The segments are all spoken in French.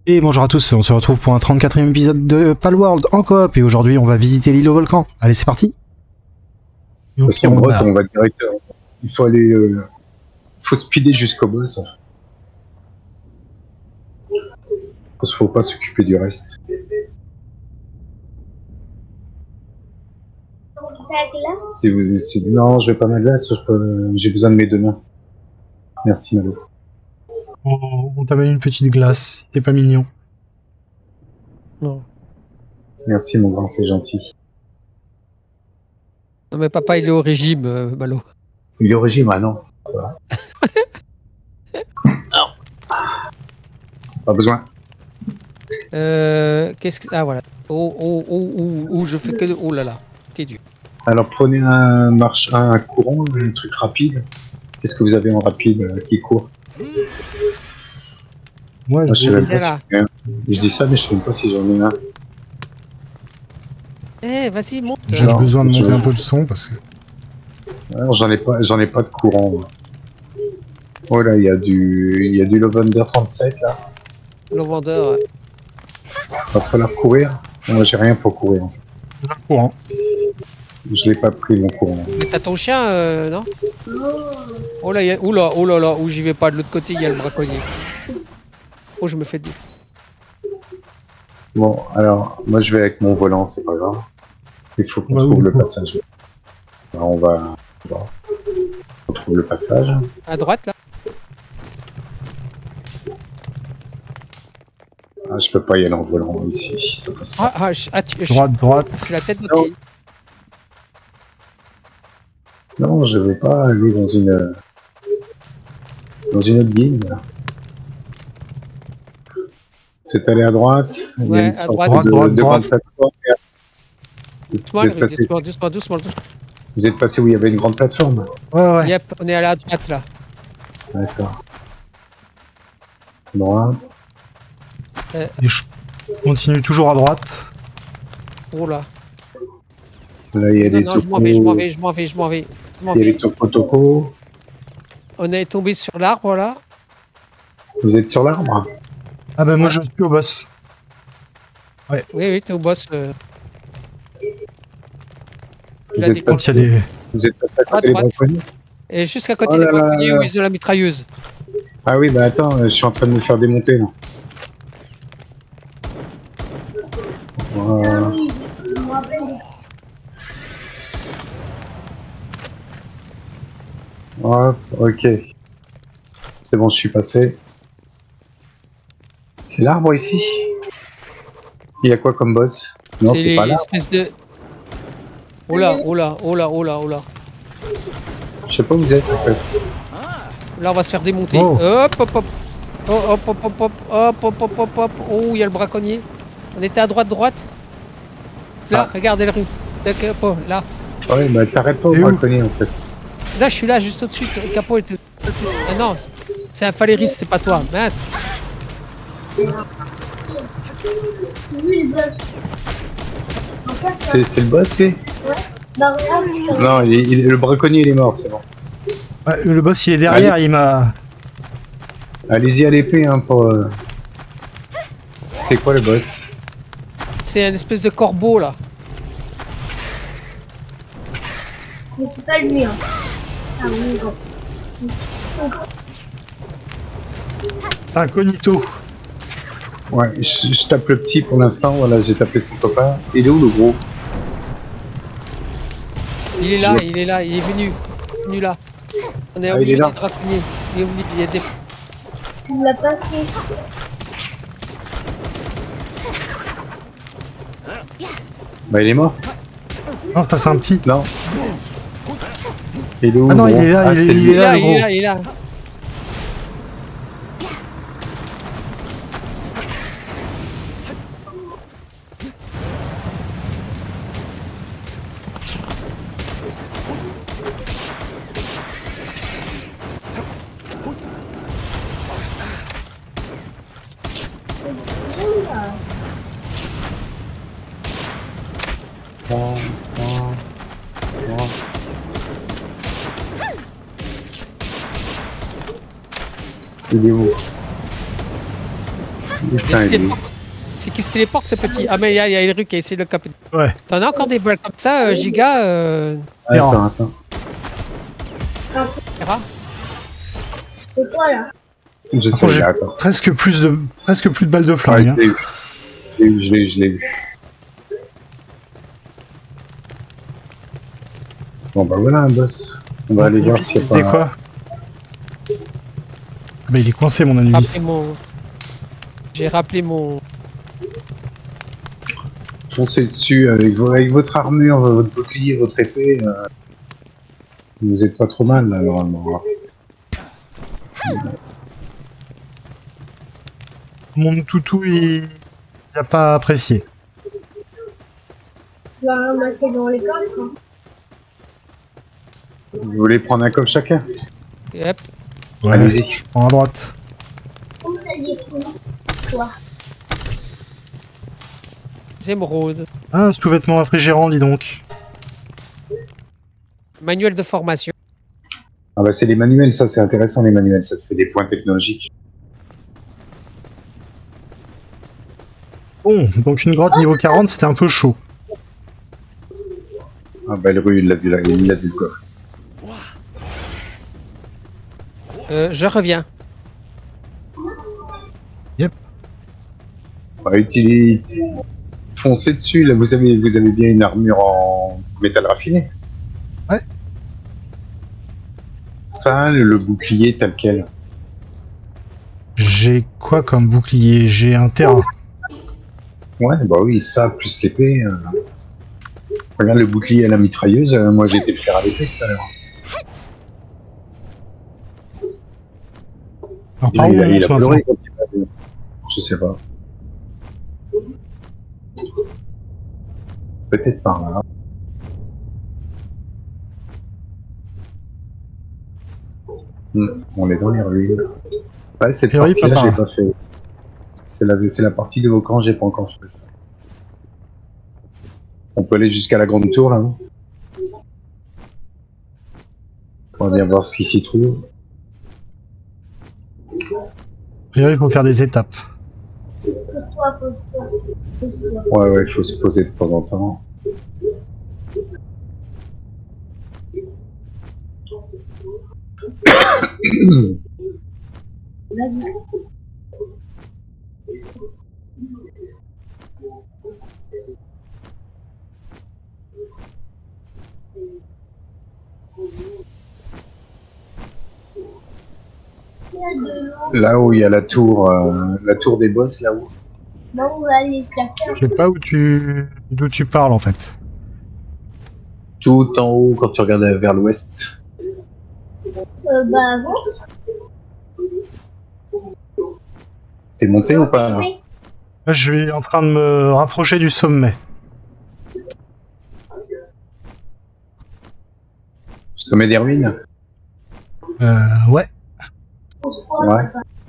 Et bonjour à tous, on se retrouve pour un 34e épisode de Palworld en coop et aujourd'hui on va visiter l'île au volcan. Allez, c'est parti. De toute façon, on va direct. Il faut aller. Faut speeder jusqu'au boss. Parce qu'il faut pas s'occuper du reste. Non, je vais pas ma glace. J'ai besoin de mes deux mains. Merci, Malo. On t'amène une petite glace, t'es pas mignon. Non. Merci, mon grand, c'est gentil. Non mais papa il est au régime, Malo. Il est au régime, ah non. Voilà. Pas besoin. Qu'est-ce que... Ah voilà. Oh, je fais que de... Oh là là, t'es dur. Alors prenez un courant, un truc rapide. Qu'est-ce que vous avez en rapide qui court? Moi, je sais même pas là. Je dis ça, mais je sais même pas si j'en ai un. Eh, vas-y, monte. J'ai besoin de monter un peu le son parce que... Alors, j'en ai pas de courant. Moi. Oh là, il y a du Lavender 37 là. Le vendeur. Ouais. Va falloir courir. Moi, j'ai rien pour courir. En fait. Un courant. Je l'ai pas pris mon courant. Mais t'as ton chien, non? Oh là, oh là là, où j'y vais pas. De l'autre côté, il y a le braconnier. Oh, je me fais dire. Bon, alors, moi, je vais avec mon volant, c'est pas grave. Il faut qu'on trouve le passage. Alors, on va on trouve le passage. À droite, là. Ah, je peux pas y aller en volant ici. Ça passe pas. Droite. Je suis la tête de Non. Non, je veux pas aller dans une autre game. Là. C'est aller à droite. Ouais, il y a une à sorte droite. de grande plateforme. Doucement. Vous êtes passé où il y avait une grande plateforme. Ouais. Yep, on est allé à droite, là. D'accord. Droite. Et je continue toujours à droite. Oh là. Là, il y a des Non, topos. je m'en vais. Il y a les topos. On est tombé sur l'arbre, là. Vous êtes sur l'arbre? Ah ben moi je suis au boss. Ouais. Oui, t'es au boss. Vous êtes passé à côté des braconniers? Et juste à côté des braconniers où ils ont la mitrailleuse. Ah oui, bah attends, je suis en train de me faire démonter là. Voilà. Hop, ok. C'est bon, je suis passé. C'est l'arbre ici? Il y a quoi comme boss? Non, c'est pas l'arbre. De... Oh là. Je sais pas où vous êtes en fait. Là, on va se faire démonter. Oh. Hop. Oh, il y a le braconnier. On était à droite. Là, regardez la rue. Là. Ouais, bah t'arrêtes pas au braconnier en fait. Là, je suis là, juste au-dessus. Le capot est... Ah non, c'est un Faléris, c'est pas toi. Mince. C'est le boss, lui? Non, le braconnier il est mort, c'est bon. Ouais, le boss il est derrière, il m'a... Allez-y à l'épée hein, pour... C'est quoi le boss? C'est un espèce de corbeau là. Mais c'est pas lui hein. Ah oui, bon. Incognito. Ouais, je tape le petit pour l'instant, voilà, j'ai tapé son copain. Il est où le gros? Il est là, il est venu là. On est il est là. Il est venu, il y a des... Il l'a passé. Bah il est mort. Non, ça c'est un petit. Non. Il est où? Ah non, il est là, il est là. Il est où? Putain, il est... C'est qui se téléporte ce petit? Ah mais il y a Elru qui a essayé de le caper. Ouais. T'en as encore des balles comme ça, Giga Attends. Hera C'est quoi là? Je sais, J'ai attends. presque plus de balles de flingue. Ouais, je l'ai vu. Bon bah voilà un boss. On va aller voir s'il y a C'est pas... quoi? Ah bah il est coincé mon Anubis. J'ai rappelé mon... Foncez dessus avec votre armure, votre bouclier, votre épée. Vous êtes pas trop mal là, normalement. Mon toutou il a pas apprécié. Tu vas ramasser dans les coffres. Hein. Vous voulez prendre un coffre chacun? Yep. Ouais, Allez-y. je prends à droite. Comment ça dit quoi? Émeraude. Ah, sous-vêtements réfrigérants, dis donc. Manuel de formation. Ah bah c'est les manuels, ça c'est intéressant les manuels, ça te fait des points technologiques. Bon, donc une grotte niveau 40, c'était un peu chaud. Ah bah le rue, il l'a vu là, il a vu le coffre. Je reviens. Bah, foncez dessus, là vous avez bien une armure en métal raffiné. Ouais. Ça, le bouclier tel quel. J'ai quoi comme bouclier? J'ai un terrain. Ouais, bah oui, ça, plus l'épée. Regarde le bouclier à la mitrailleuse, moi j'ai été le faire à l'épée tout à l'heure. Alors, par où on Il a monte pleuré maintenant? quand il a vu. Je sais pas. Peut-être par là. On est dans les ruines. Ouais, cette Théorie, partie-là, papa. j'ai pas fait. C'est la partie de Vaucan, j'ai pas encore fait ça. On peut aller jusqu'à la grande tour, là. On va bien voir ce qui s'y trouve. A priori, il faut faire des étapes. Ouais, il faut se poser de temps en temps. Vas-y. Là où il y a la tour des boss, là-haut. Bon, on va aller se la faire. Je sais pas d'où tu parles en fait. Tout en haut, quand tu regardes vers l'ouest. Bah, avant. T'es monté ou pas là? Là, je suis en train de me rapprocher du sommet. Sommet des ruines? Ouais. Ouais.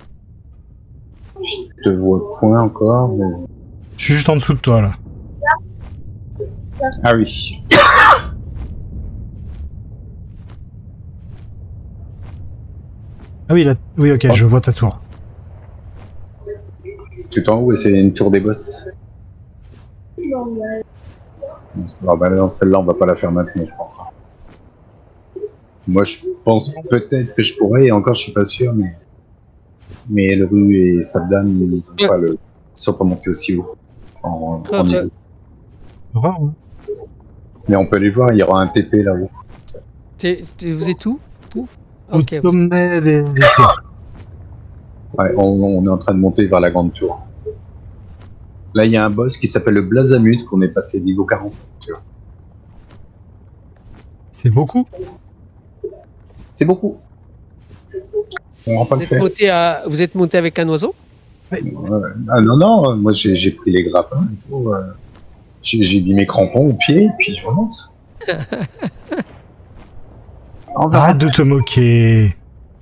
Je te vois point encore, mais... Je suis juste en dessous de toi là. Ah oui. Ah oui, là... oui, ok, je vois ta tour. Tout en haut, et c'est une tour des boss. Non, Ah bah non, celle-là, on va pas la faire maintenant, je pense. Moi, je pense peut-être que je pourrais, et encore, je suis pas sûr, mais Elru et Sabdan, ils sont pas montés aussi haut en niveau. Vraiment. Mais on peut les voir, il y aura un TP là-haut. Vous êtes où? Au Ok. sommet des tours. Ouais, on est en train de monter vers la grande tour. Là, il y a un boss qui s'appelle le Blazamut, qu'on est passé niveau 40. Tu vois. C'est beaucoup. C'est beaucoup. On va pas le faire. Vous êtes monté avec un oiseau? Ah non, moi j'ai pris les grappins et tout. J'ai mis mes crampons au pied, et puis je remonte. Arrête de te moquer.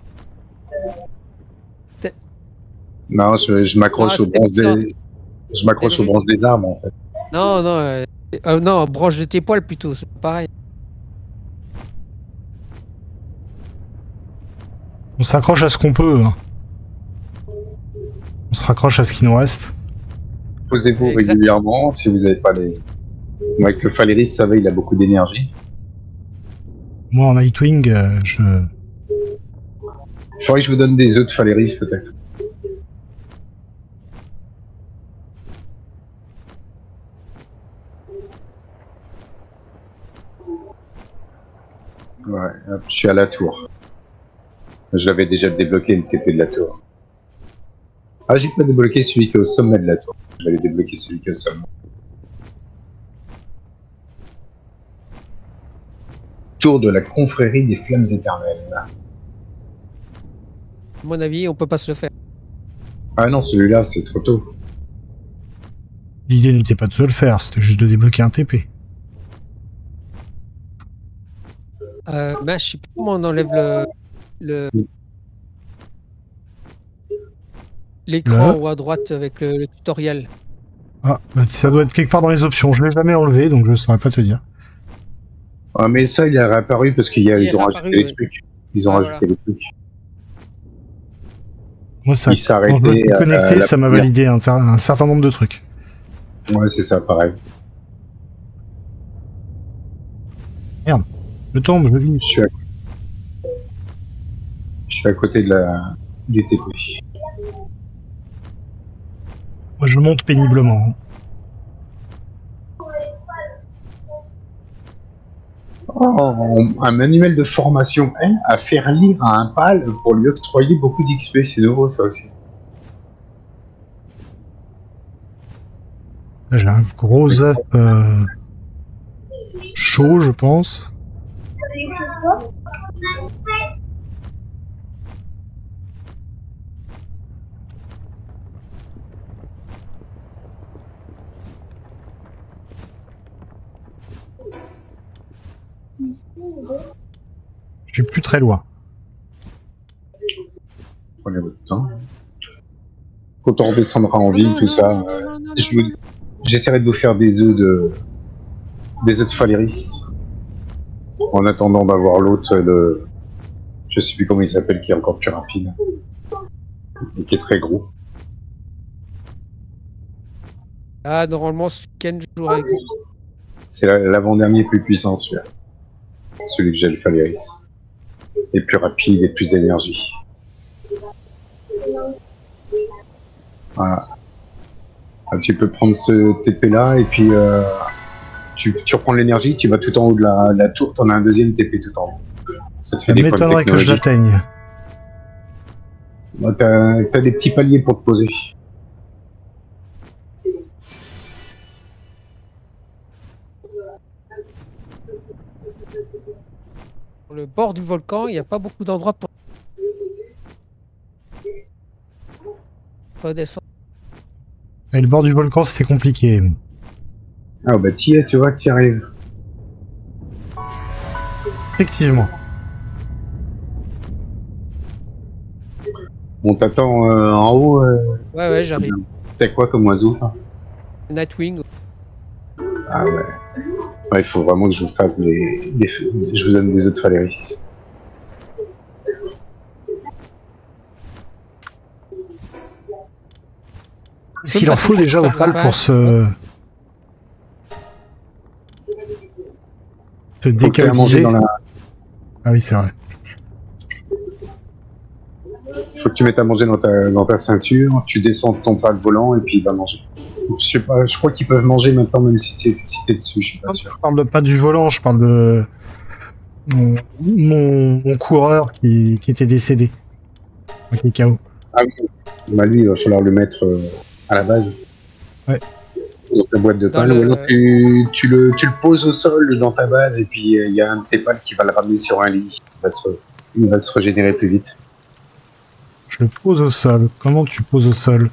Non, je m'accroche aux branches des arbres en fait. Non, non, branche de tes poils plutôt, c'est pareil. On s'accroche à ce qu'on peut. Hein. On se raccroche à ce qui nous reste. Posez-vous Exact. régulièrement si vous n'avez pas les... Avec le Faleris, ça va, il a beaucoup d'énergie. Moi, en Nightwing, je... Il faudrait que je vous donne des œufs de Faleris, peut-être. Ouais, hop, je suis à la tour. Je l'avais déjà débloqué, le TP de la tour. Ah, j'ai pas débloqué celui qui est au sommet de la tour. Je vais aller débloquer celui qui est au sommet. Tour de la confrérie des flammes éternelles. À mon avis, on peut pas se le faire. Ah non, celui-là, c'est trop tôt. L'idée n'était pas de se le faire, c'était juste de débloquer un TP. Ben, je sais pas comment on enlève l'écran Le ou à droite avec le tutoriel. Ah, bah, ça doit être quelque part dans les options. Je l'ai jamais enlevé, donc je saurais pas te dire. Ah, mais ça, il est réapparu parce qu'ils Il est ont réapparu, rajouté les oui. trucs. Ils ont Ah, rajouté les trucs. Moi, ça, Il s'est quand je me arrêté suis connecté, la ça m'a première. validé un certain nombre de trucs. Ouais, c'est ça, pareil. Je tombe, je vis. Je suis à côté de du TP. Moi, je monte péniblement. Oh, un manuel de formation à faire lire à un pal pour lui octroyer beaucoup d'XP, c'est nouveau ça aussi. Là, j'ai un gros œuf chaud, je pense. Je suis plus très loin. Prenez votre temps. Quand on redescendra en ville, tout ça, j'essaierai de vous faire des œufs de Faleris. En attendant d'avoir l'autre, je sais plus comment il s'appelle, qui est encore plus rapide. Et qui est très gros. Ah, normalement, ce week-end, je jouerai avec vous. C'est l'avant-dernier plus puissant, celui-là. Celui que j'ai, le Faleris. Et plus rapide et plus d'énergie. Voilà. Ah, tu peux prendre ce TP là et puis tu reprends l'énergie, tu vas tout en haut de la tour, t'en as un deuxième TP tout en haut. Ça te fait Ça des points de m'étonnerait que je technologie. l'atteigne. Bah, t'as des petits paliers pour te poser. Sur le bord du volcan, il n'y a pas beaucoup d'endroits pour redescendre. Et le bord du volcan, c'était compliqué. Ah bah t'y es, tu vois que t'y arrives. Effectivement. On t'attend en haut. Ouais, j'arrive. T'as quoi comme oiseau, toi? Nightwing. Ah ouais. Ouais, il faut vraiment que je vous fasse je vous donne des œufs de Faleris. Est-ce qu'il en faut déjà au pal pour se Faut que t'aies à manger décapiter? dans la... Ah oui, c'est vrai. Faut que tu mettes à manger dans ta ceinture, tu descends de ton pal volant et puis il va manger. Je sais pas, je crois qu'ils peuvent manger maintenant même si t'es dessus, je suis pas sûr. Je parle pas du volant, je parle de mon coureur qui était décédé. Qui est KO. Ah oui, bah lui il va falloir le mettre à la base. Ouais. Dans ta boîte de Dans pal, le- ou alors tu le poses au sol dans ta base et puis il y a un de tes pales qui va le ramener sur un lit. Il va se régénérer plus vite. Je le pose au sol. Comment tu poses au sol?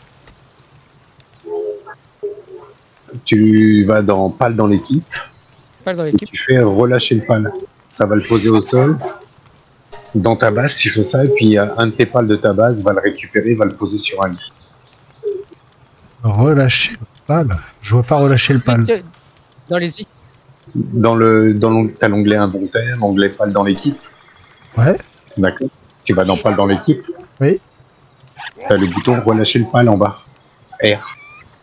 Tu vas dans pal dans l'équipe. Pas dans Et l'équipe. tu fais relâcher le pal. Ça va le poser au sol. Dans ta base, tu fais ça, et puis un de tes pales de ta base va le récupérer, va le poser sur un lit. Relâcher le pal? Je vois pas relâcher le pal. Dans les i. T'as l'onglet inventaire, l'onglet pal dans l'équipe. Ouais, D'accord. Tu vas dans pal dans l'équipe. oui. T'as le bouton relâcher le pal en bas. R.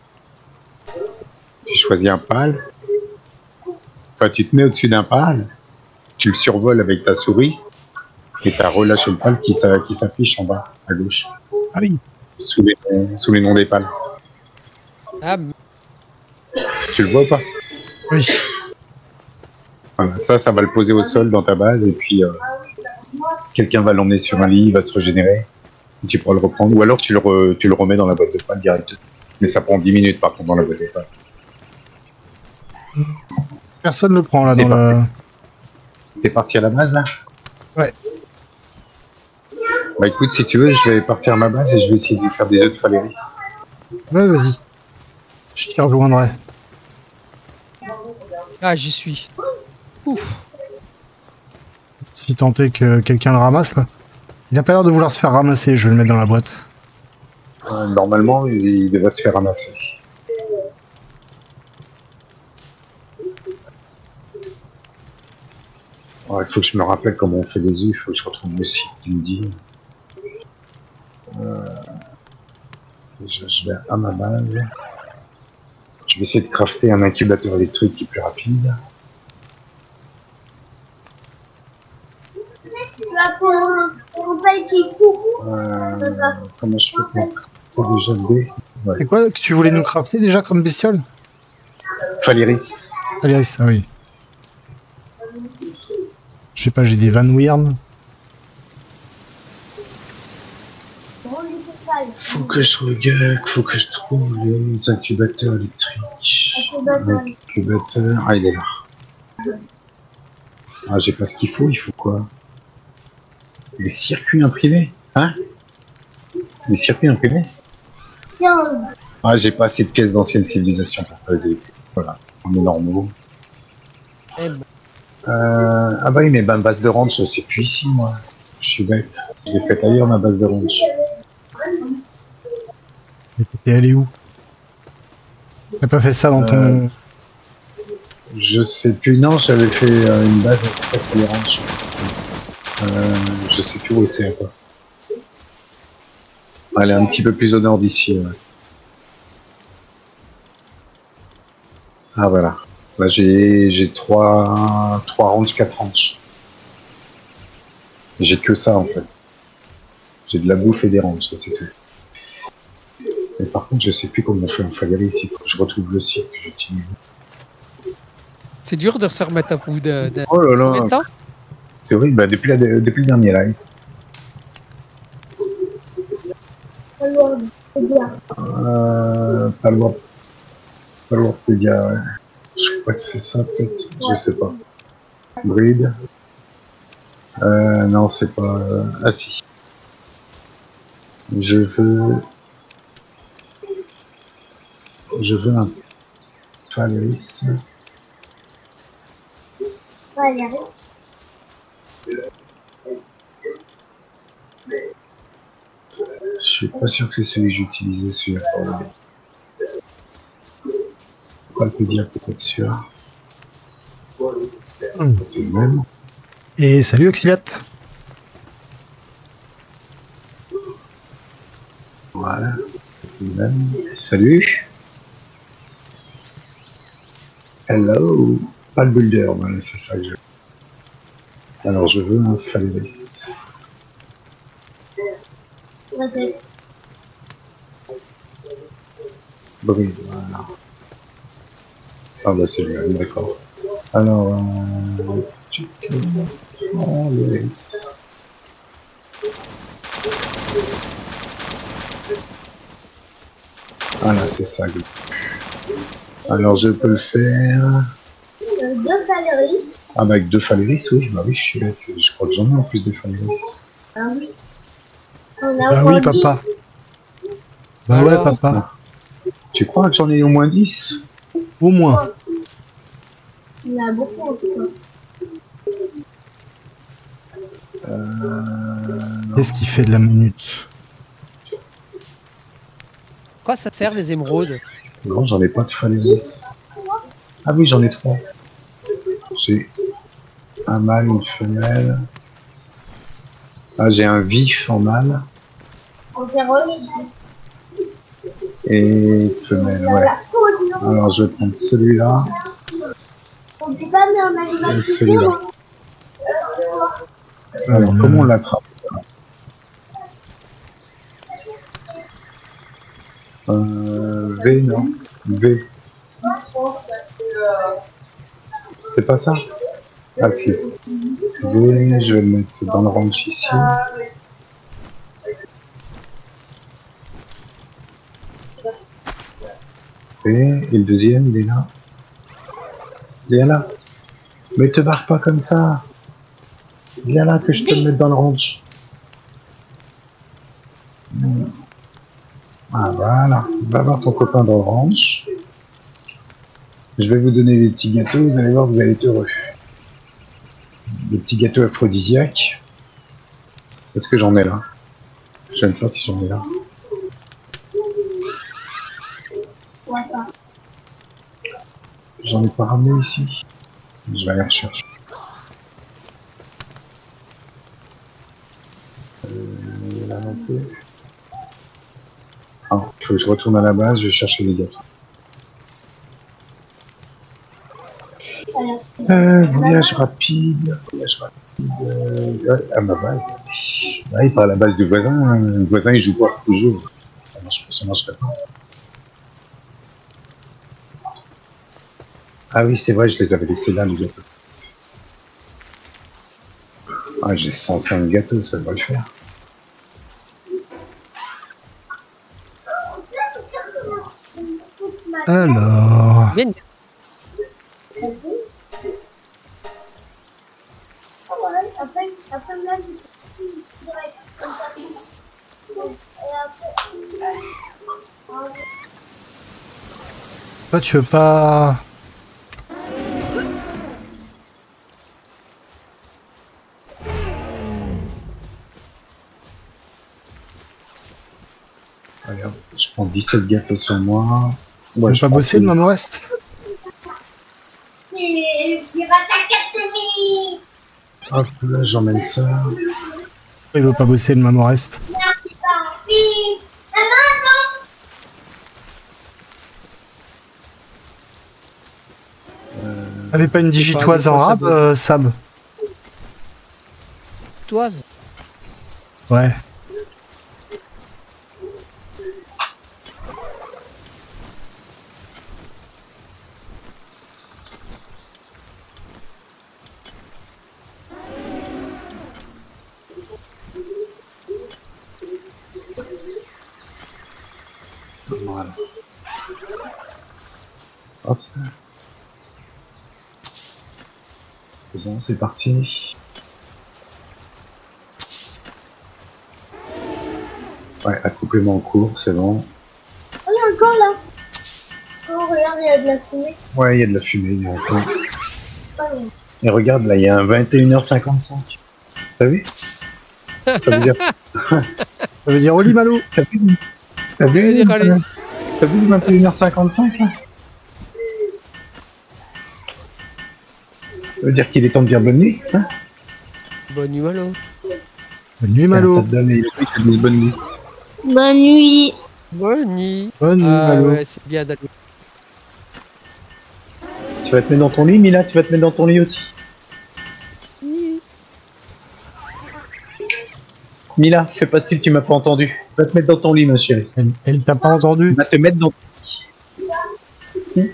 Tu choisis un pal. Enfin, tu te mets au-dessus d'un pal. Tu le survoles avec ta souris. Et t'as relâché le pal qui s'affiche en bas, à gauche. Ah oui. Sous les noms des pales. Ah, Tu le vois ou pas? Oui. Voilà, ça va le poser au sol dans ta base. Et puis, quelqu'un va l'emmener sur un lit, il va se régénérer. Tu pourras le reprendre. Ou alors, tu le remets dans la boîte de pales direct. Mais ça prend 10 minutes, par contre, dans la boîte de pales. Personne ne le prend là dans le... T'es parti à la base, là? Ouais. Bah écoute, si tu veux, je vais partir à ma base et je vais essayer de lui faire des œufs de Faléris. Ouais, vas-y. Je t'y rejoindrai. ah j'y suis. Ouf. Si tant est que quelqu'un le ramasse, là. Il a pas l'air de vouloir se faire ramasser, je vais le mettre dans la boîte. Normalement, il devrait se faire ramasser. Il faut que je me rappelle comment on fait les œufs, il faut que je retrouve le site qui me dit. Déjà, je vais à ma base. Je vais essayer de crafter un incubateur électrique qui est plus rapide. Là, pour pas qu'il court. Comment je fais pour... C'est déjà le B. Ouais. C'est quoi que tu voulais nous crafter déjà comme bestiole? Faléris. Faléris, ah oui. Je sais pas, j'ai des Van Weirn. Faut que je regarde, faut que je trouve les incubateurs électriques. Incubateur. Ah, il est là. Ah, j'ai pas ce qu'il faut quoi? Les circuits imprimés? Hein? Les circuits imprimés? 15. Ah, j'ai pas assez de pièces d'ancienne civilisation pour faire les électriques. Voilà, on est normaux. Eh ben, Ah bah oui, mais ma base de ranch, c'est plus ici, moi. Je suis bête. Je l'ai faite ailleurs, ma base de ranch. Mais t'étais allé où? T'as pas fait ça dans ton... Je sais plus, non, j'avais fait une base exprès pour les ranchs. Je sais plus où c'est, attends. Elle est un petit peu plus au nord d'ici, ouais. Ah voilà. Là j'ai 3 ranchs, 4 ranchs. J'ai que ça en fait. J'ai de la bouffe et des ranchs, ça c'est tout. Mais par contre je sais plus comment on fait en Faléris, il faut que je retrouve le site que j'utilise. c'est dur de se remettre à bout de... Oh là Combien de là, temps? c'est horrible, bah, depuis le dernier live. Alors, c'est bien. Pas loin de dire, ouais. Je crois que c'est ça peut-être, je sais pas. Bride. Non, c'est pas... Ah si. Je veux un Faléris. Allez, Je suis pas sûr que c'est celui que j'utilisais, celui-là. Pas le dire peut-être celui-là. C'est le même. Et salut Oxylate. Voilà. C'est le même. Salut. Hello. Pas le builder, voilà, c'est ça que je veux. Alors je veux un Faléris. vas-y. Bride, voilà. Ah bah c'est le même, d'accord. Alors, Faléris. Voilà, c'est ça. Alors je peux le faire... 2 Faléris. Ah bah avec 2 Faléris, oui, bah oui, je suis bête. Je crois que j'en ai en plus de Faléris. Ah oui. On a Bah encore oui, papa. 10. Bah ouais, Alors, papa. Tu crois que j'en ai au moins 10? Au moins. Il y en a beaucoup en tout cas. Qu'est-ce qui fait de la minute? quoi ça sert les émeraudes? Non, j'en ai pas de Faléris. Ah oui, j'en ai 3. J'ai un mâle, une femelle. Ah, j'ai un vif en mâle. On fait remis. Et femelle, ouais. Alors je vais prendre celui-là On dit pas, mais on a les et celui-là. Alors comment on l'attrape? V, non? V. C'est pas ça? Ah si. V, je vais le mettre dans le range ici. V, et le deuxième, il est là. Viens là. Mais te barre pas comme ça. Viens là que je te le mette dans le range. Ah voilà. Va voir ton copain dans le range. Je vais vous donner des petits gâteaux, vous allez voir, vous allez être heureux. Des petits gâteaux aphrodisiaques. Est-ce que j'en ai là? Je ne sais pas si j'en ai là. J'en ai pas ramené ici. Je vais aller rechercher. Là non plus. Ah, il faut que je retourne à la base, je vais chercher les gâteaux. Voyage rapide, à ma base. Ouais, pas à la base du voisin. Le voisin il joue pas toujours. Ça marcherait pas. Ah oui, c'est vrai, je les avais laissés là, les gâteaux. Ah, j'ai 105 gâteaux, ça va le faire. Alors... Bien. Après, là, Toi, tu veux pas... Regarde, je prends 17 gâteaux sur moi. Tu Ouais, veux je pas prends bosser tout. le même reste? Hop, là, j'emmène ça. Il veut pas bosser le même reste. T'avais pas une digitoise en rab, Sab? Toise. Ouais. Voilà. Hop. C'est bon, c'est parti. Ouais, accouplement en cours, c'est bon. Oh, il y a encore là. Oh, regarde, il y a de la fumée. Ouais, il y a de la fumée, il y a encore. Pas loin. Et regarde, là, il y a un 21h55. T'as vu? Ça veut dire... Ça veut dire Oli Malo. T'as vu? T'as vu? Ça veut dire aller. T'as vu le 21h55 là? Ça veut dire qu'il est temps de dire bonne nuit, hein? Bonne nuit, Malo. Bonne nuit, Ça Malo. te donne les trucs qui disent bonne nuit. Bonne nuit. Bonne nuit. Bonne nuit, Ah Malo. ouais, c'est bien d'aller. Tu vas te mettre dans ton lit, Mila? Tu vas te mettre dans ton lit aussi? Mila, fais pas style, tu m'as pas entendu. Va te mettre dans ton lit, ma chérie. Elle t'a pas entendu? Va te mettre dans ton lit.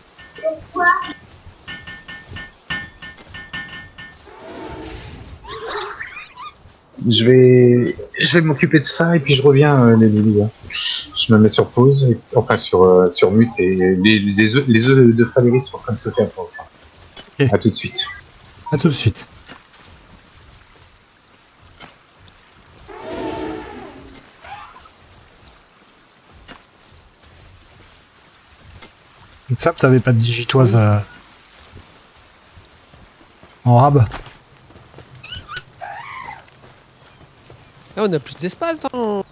Je vais m'occuper de ça et puis je reviens, les Lily. Je me mets sur pause, enfin sur mute et les œufs de Valérie sont en train de se faire pour ça. Ok. À tout de suite. À tout de suite. Ça, t'avais pas de digitoise en rab? Ah, on a plus d'espace dans...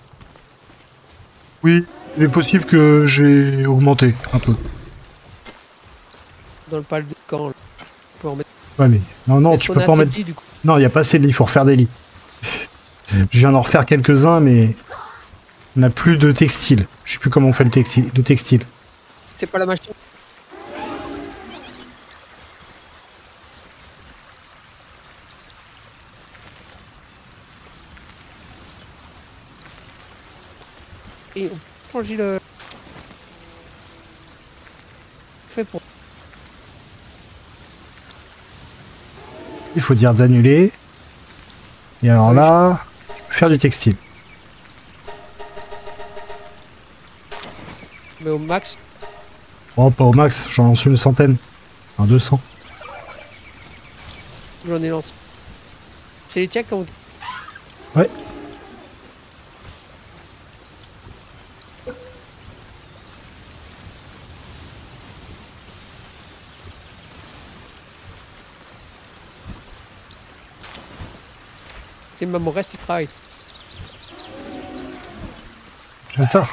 Oui, il est possible que j'ai augmenté un peu. dans le pal de camp. Là. On peut en mettre... Ouais, mais non, Est-ce tu qu'on peux a pas en assez mettre. de lits, du coup Non, il n'y a pas assez de lits, il faut refaire des lits. Je viens d'en refaire quelques-uns, mais On n'a plus de textile. Je sais plus comment on fait le textile. C'est pas la machine. Et on peut changer le... Fait pour... Il faut dire d'annuler. Et alors Oui. là, tu peux faire du textile. Mais au max, Oh, pas au max, j'en lance une centaine. Un 200. j'en ai lancé. C'est les tiens qui ont... Ouais. C'est même au reste, ils travaillent. C'est ça.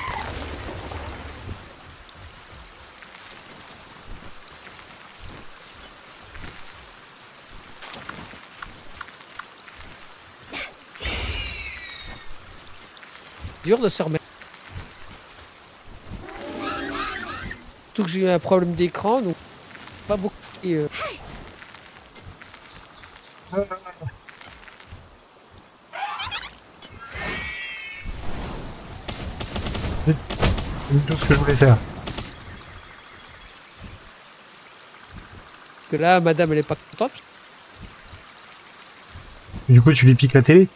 Dur de se remettre. Surtout que j'ai eu un problème d'écran, donc pas beaucoup. Et, C'est tout ce que je voulais faire. que là, madame, elle est pas contente. Et du coup, tu lui piques la télé.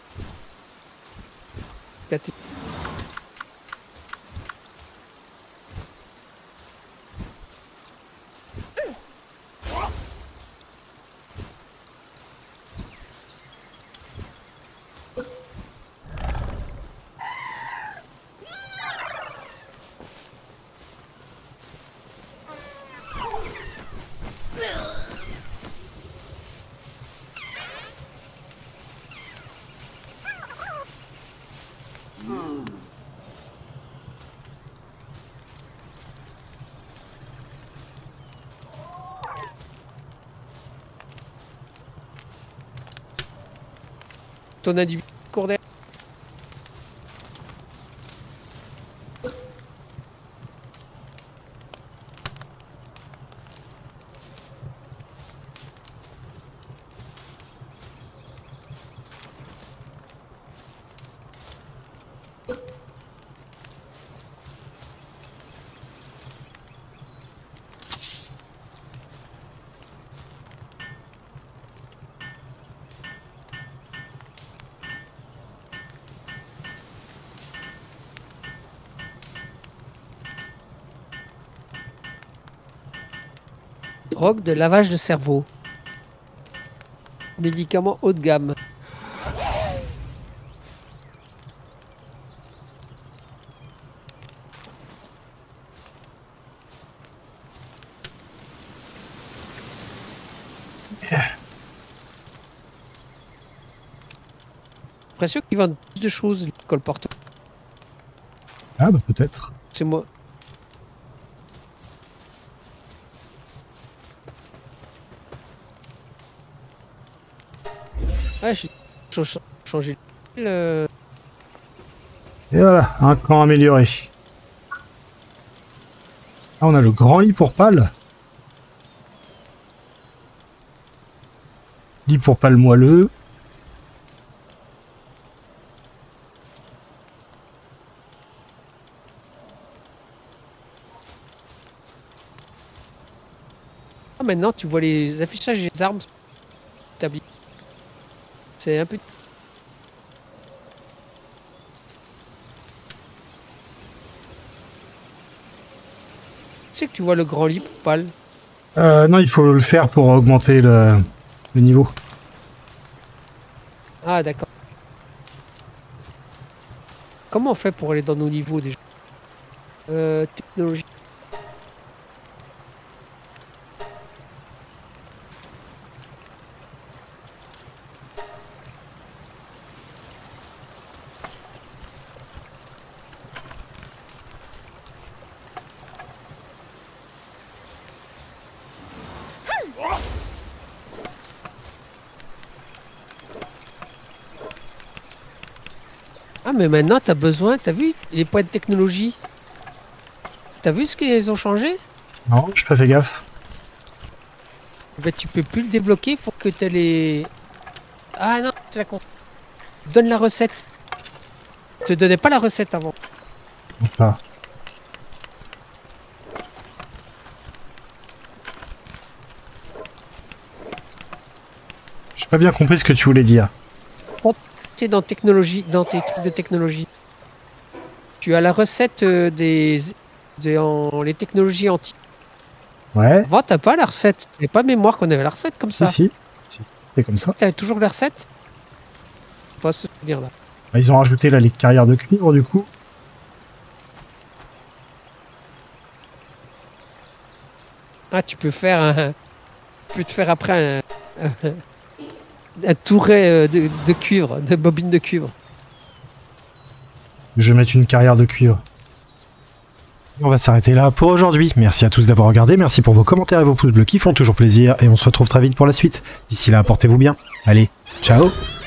Ton individu court derrière. Drogue de lavage de cerveau. Médicaments haut de gamme. J'ai l'impression qu'ils vendent plus de choses, les colporteurs. Ah bah peut-être. C'est moi. Ah, j'ai changé le... Et voilà, un camp amélioré. Ah, on a le grand lit pour pâle. Lit pour pâle moelleux. Ah, maintenant, tu vois les affichages des armes établis. C'est un peu... Tu sais que tu vois le grand lit pour pâle. Non, il faut le faire pour augmenter le niveau. Ah, d'accord. Comment on fait pour aller dans nos niveaux déjà? Technologie. Ah, mais maintenant, t'as besoin, t'as vu les points de technologie? T'as vu ce qu'ils ont changé? Non, j'ai pas fait gaffe. Ben, tu peux plus le débloquer, faut que t'aies les... Ah non, c'est la con. Donne la recette. Je te donnais pas la recette avant. Ah. J'ai pas bien compris ce que tu voulais dire. C'est dans technologie, dans tes trucs de technologie. Tu as la recette les technologies antiques. Ouais. Avant, t'as pas la recette. J'ai pas mémoire qu'on avait la recette comme ça. Si. C'est comme ça. T'avais toujours la recette? Pas se souvenir là. Bah, ils ont rajouté là les carrières de cuivre du coup. Ah, tu peux faire un... Tu peux te faire après un touret de cuivre, de bobine de cuivre. Je vais mettre une carrière de cuivre. On va s'arrêter là pour aujourd'hui. Merci à tous d'avoir regardé. Merci pour vos commentaires et vos pouces bleus qui font toujours plaisir. Et on se retrouve très vite pour la suite. D'ici là, portez-vous bien. Allez, ciao!